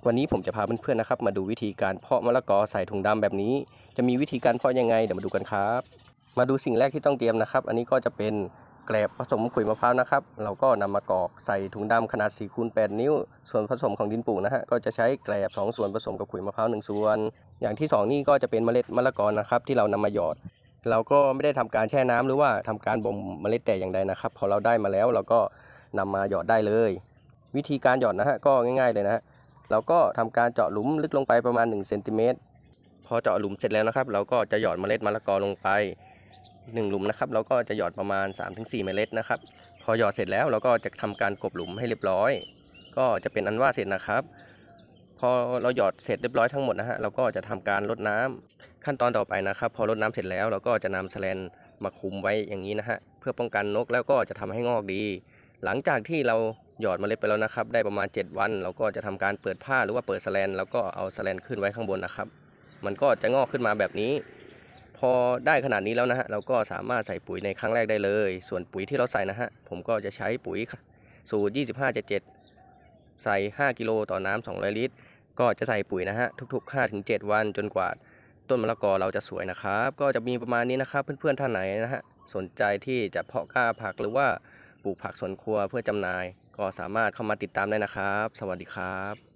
วันนี้ผมจะพาเพื่อนๆนะครับมาดูวิธีการเพาะมะละกอใส่ถุงดำแบบนี้จะมีวิธีการเพาะยังไงเดี๋ยวมาดูกันครับมาดูสิ่งแรกที่ต้องเตรียมนะครับอันนี้ก็จะเป็นแกลบผสมขุยมะพร้าวนะครับเราก็นำมากรอกใส่ถุงดำขนาด4 คูณ 8 นิ้วส่วนผสมของดินปลูกนะฮะก็จะใช้แกลบ2 ส่วนผสมกับขุยมะพร้าว1 ส่วนอย่างที่2นี่ก็จะเป็นเมล็ดมะละกอนะครับที่เรานำมาหยอดเราก็ไม่ได้ทำการแช่น้ำหรือว่าทำการบ่มเมล็ดแต่อย่างใดนะครับพอเราได้มาแล้วเราก็นำมาหยอดได้เลยวิธีการหยอดนะฮะก็ง่ายๆเลยนะฮะเราก็ทำการเจาะหลุมลึกลงไปประมาณ1 เซนติเมตรพอเจาะหลุมเสร็จแล้วนะครับเราก็จะหยอดเมล็ดมะละกอลงไป1 หลุมนะครับเราก็จะหยอดประมาณ 3-4 เมล็ดนะครับพอหยอดเสร็จแล้วเราก็จะทำการกลบหลุมให้เรียบร้อยก็จะเป็นอันว่าเสร็จนะครับพอเราหยอดเสร็จเรียบร้อยทั้งหมดนะฮะเราก็จะทำการรดน้ำขั้นตอนต่อไปนะครับพอรดน้ำเสร็จแล้วเราก็จะนำแสแลนมาคลุมไว้อย่างนี้นะฮะเพื่อป้องกันนกแล้วก็จะทำให้งอกดีหลังจากที่เราหยอดเมล็ดไปแล้วนะครับได้ประมาณ7 วันเราก็จะทำการเปิดผ้าหรือว่าเปิดแสแลนแล้วก็เอาแสแลนขึ้นไว้ข้างบนนะครับมันก็จะงอกขึ้นมาแบบนี้พอได้ขนาดนี้แล้วนะฮะเราก็สามารถใส่ปุ๋ยในครั้งแรกได้เลยส่วนปุ๋ยที่เราใส่นะฮะผมก็จะใช้ปุ๋ยสูตร 25-7 ใส่5 กิโลต่อน้ำ200 ลิตรก็จะใส่ปุ๋ยนะฮะทุกๆ 5-7 วันจนกว่าต้นมะละกอเราจะสวยนะครับก็จะมีประมาณนี้นะครับเพื่อนๆท่านไหนนะฮะสนใจที่จะเพาะกล้าผักหรือว่าปลูกผักสวนครัวเพื่อจำหน่ายก็สามารถเข้ามาติดตามได้นะครับสวัสดีครับ